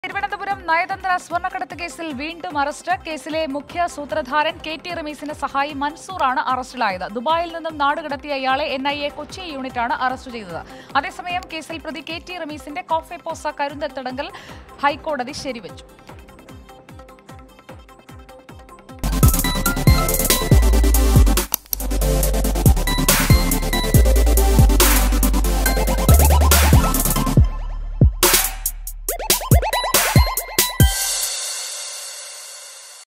തിരുവനന്തപുരം നയതന്ത്ര സ്വർണ്ണക്കടത്ത് കേസിൽ വീണ്ടും അറസ്റ്റ്. കേസിലെ മുഖ്യ സൂത്രധാരൻ KT റമീസിന്റെ സഹായി മൻസൂറാണ് അറസ്റ്റിലായത്. ദുബായിൽ നിന്നും നാടുകടത്തിയ ഇയാളെ NIA കൊച്ചി യൂണിറ്റാണ് അറസ്റ്റ് ചെയ്തത്. അതേസമയം കേസിൽ പ്രതി KT റമീസിന്റെ കോഫെ പോസ കരുന്തത്തടങ്കൽ ഹൈക്കോടതി ശരിവച്ചു.